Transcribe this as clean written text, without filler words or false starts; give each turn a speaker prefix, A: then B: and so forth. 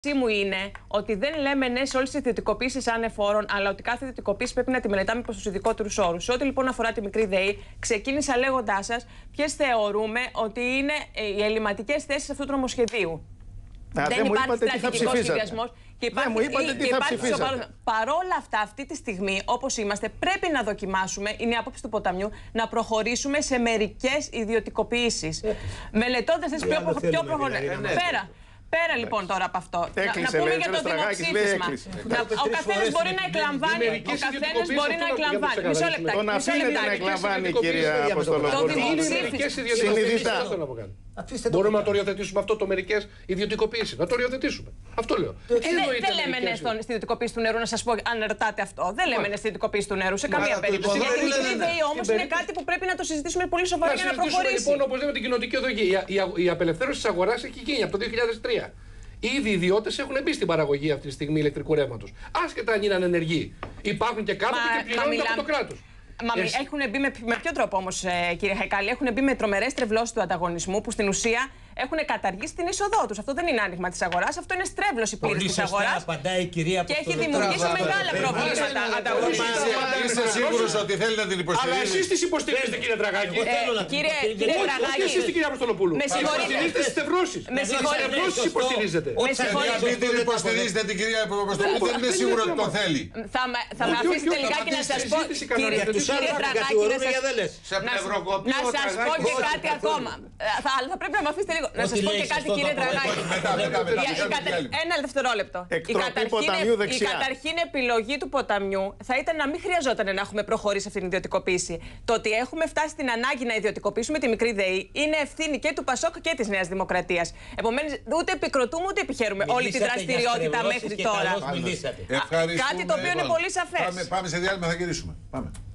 A: Μου είναι ότι δεν λέμε ναι σε όλες τις ιδιωτικοποίησεις ανεφόρων, αλλά ότι κάθε ιδιωτικοποίηση πρέπει να τη μελετάμε προς τους ειδικότερους όρους. Σε ό,τι λοιπόν αφορά τη μικρή ΔΕΗ, ξεκίνησα λέγοντάς σας ποιες θεωρούμε ότι είναι οι ελληματικές θέσεις αυτού του νομοσχεδίου. Δεν υπάρχει στρατηγικός σχεδιασμός και υπάρχει παρόλα αυτά, αυτή τη στιγμή, όπως είμαστε, πρέπει να δοκιμάσουμε, είναι η άποψη του Ποταμιού, να προχωρήσουμε σε μερικές ιδιωτικοποιήσεις. Μελετώντας τις πιο προχωρημένες. Πέρα λοιπόν τώρα από αυτό, να πούμε για το δημοψήφισμα. Ο καθένας μπορεί να εκλαμβάνει. Μισό λεπτάκι.
B: Τον αφήνετε να εκλαμβάνει, κυρία Αποστολοπούλου. Συνειδητά.
C: Μπορούμε να το οριοθετήσουμε αυτό το μερικές ιδιωτικοποίησεις. Να το οριοθετήσουμε. Αυτό λέω.
A: Δεν λέμε ναι στην ιδιωτικοποίηση του νερού, να σας πω αν ρωτάτε αυτό. Δεν λέμε ναι στην ιδιωτικοποίηση του νερού σε καμία περίπτωση. Για την μικρή ΔΕΗ όμως είναι κάτι που πρέπει να το συζητήσουμε πολύ σοβαρά για να προχωρήσει.
C: Λοιπόν, όπως λέμε την κοινοτική οδηγία, η απελευθέρωση της αγοράς έχει γίνει από το 2003. Ήδη οι ιδιώτες έχουν μπει στην παραγωγή αυτή τη στιγμή ηλεκτρικού ρεύματος. Άσχετα αν είναι ανενεργοί. Υπάρχουν και κάτω και πληρώνουν από το κράτος.
A: Μα έχουν μπει με ποιο τρόπο όμως, κύριε Χαϊκάλη, έχουν μπει με τρομερές τρευλώσεις του ανταγωνισμού που στην ουσία έχουν καταργήσει την είσοδό τους. Αυτό δεν είναι άνοιγμα της αγοράς, αυτό είναι στρέβλωση πλήρης της αγοράς.
D: Απαντάει η κυρία
A: και έχει δημιουργήσει μεγάλα προβλήματα ανταγωνισμού.
B: Είστε σίγουρος ότι θέλετε να την υποστηρίζετε?
C: Αλλά εσείς τις υποστηρίζετε, κύριε Τραγάκη.
A: Κύριε Τραγάκη.
C: Και εσείς την κυρία Αποστολοπούλου.
A: Με συγχωρείτε.
C: Υποστηρίζετε τις στευρώσεις.
A: Με συγχωρείτε.
C: Τις στευρώσεις υποστηρίζετε.
B: Μην την υποστηρίζετε την κυρία Αποστολοπούλου, δεν είναι σίγουρο ότι το θέλει.
A: Θα με αφήσετε λιγάκι να σας πω, κύριε Τραγάκη, να σας πω και κάτι ακόμα. Αλλά θα πρέπει να με αφήσετε λίγο. Να σας πω και κάτι, κύριε Τραγάκη. Ένα δευτερόλεπτο. Η καταρχήν επιλογή του Ποταμιού θα ήταν να μην χρειαζόταν να έχουμε προχωρήσει αυτήν την ιδιωτικοποίηση. Το ότι έχουμε φτάσει στην ανάγκη να ιδιωτικοποιήσουμε τη μικρή ΔΕΗ είναι ευθύνη και του ΠΑΣΟΚ και της Νέας Δημοκρατίας. Επομένως, ούτε επικροτούμε ούτε επιχαίρουμε όλη τη δραστηριότητα μέχρι τώρα.
B: Κάτι
A: το οποίο είναι πολύ σαφές.
B: Πάμε σε διάλειμμα, θα γυρίσουμε. Πάμε.